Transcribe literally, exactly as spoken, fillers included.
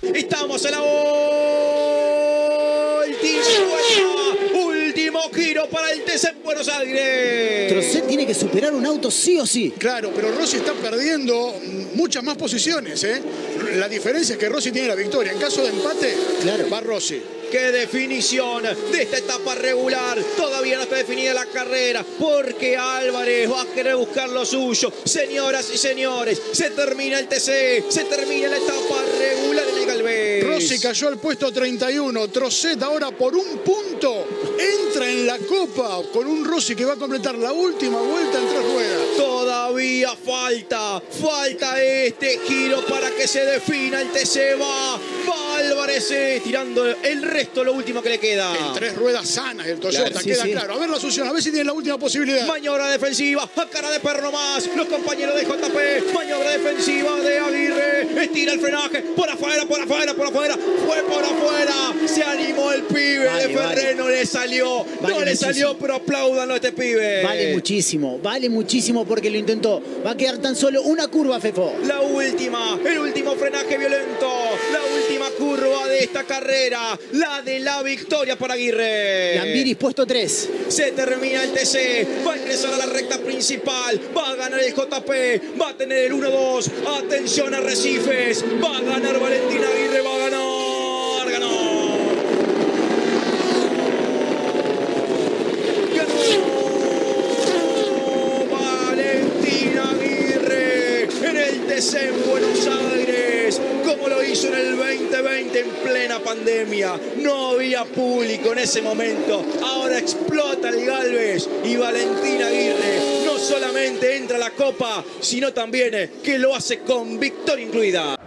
Estamos en la última vuelta. Último giro para el T C en Buenos Aires. Trocet tiene que superar un auto sí o sí. Claro, pero Rossi está perdiendo muchas más posiciones, ¿eh? La diferencia es que Rossi tiene la victoria. En caso de empate, claro, va Rossi. ¡Qué definición de esta etapa regular! Todavía no está definida la carrera porque Álvarez va a querer buscar lo suyo. Señoras y señores, se termina el T C, se termina la etapa regular en el Galvez. Rossi cayó al puesto treinta y uno. Trocet ahora por un punto entra en la Copa con un Rossi que va a completar la última vuelta en tres ruedas. Todavía falta, falta este giro para que se defina el T C. Va, va Álvarez eh, tirando el resto, lo último que le queda. En tres ruedas sanas el Toyota, claro, sí, queda sí. claro. A ver la Asunción, a ver si tiene la última posibilidad. Maniobra defensiva, a cara de perro nomás. Los compañeros de J P, maniobra defensiva de Aguirre. Estira el frenaje, por afuera, por afuera, por afuera. Fue por afuera, se animó el pibe. Vale, de Ferrer vale. no le salió, Vale no le muchísimo. salió, pero apláudanlo a este pibe. Vale muchísimo, vale muchísimo porque lo intentó. Va a quedar tan solo una curva, Fefo. La última, el último frenaje violento, la última curva de esta carrera, la de la victoria para Aguirre. Lambiris puesto tres. Se termina el T C, va a ingresar a la recta principal, va a ganar el J P, va a tener el uno dos, atención a Recifes, va a ganar Valentín Aguirre, va a ganar, ganó. En Buenos Aires, como lo hizo en el veinte veinte en plena pandemia. No había público en ese momento. Ahora explota el Galvez y Valentín Aguirre no solamente entra a la Copa, sino también que lo hace con victoria incluida.